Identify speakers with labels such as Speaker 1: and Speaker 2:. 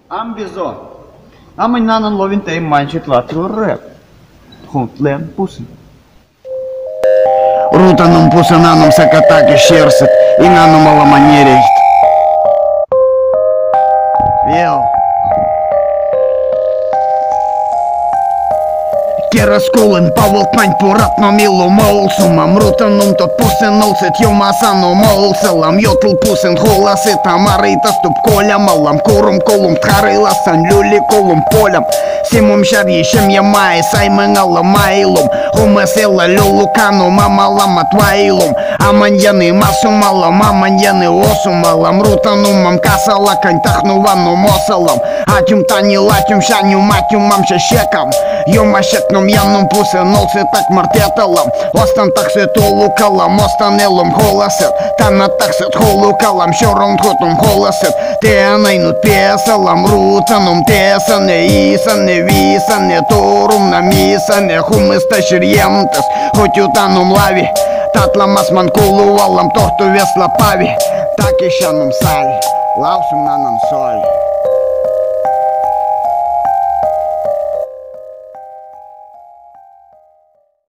Speaker 1: Ambizo. Amai nanan lovin te manchit latru rep. Huntlen pusin.
Speaker 2: Рутаном пусананом сакатаки шерсет, и наном аламанерехт. Вел. Кераскулен паволтмань поратно мило молсум, амрутаном тот пусен нолсет йомасано молселам, йотл пусен холасет, амарита ступ колям, алам курум колум тхарила сан люли колум полям. Симум шаришем ямай, саймен аламайлум, хумасела люлукану мамалама твайлум, аманьяны масум алам, аманьяны осум алам, рутанум мам касала кантахнувану мосалам, атюм тани латюм шаню матюм мам шешекам, йомашетном янум пусен нолсет так мартеталам, остан таксет олукалам, останелум холасет, тана таксет холукалам, шором тхотум холасет, те анайнут песалам, рутанум тесане исане висане торум намисане хумыста ширьемтес, хоть утанум лави, татламас манкулу валам тохту весла пави, так ищанум сали, лаусум нанам соль.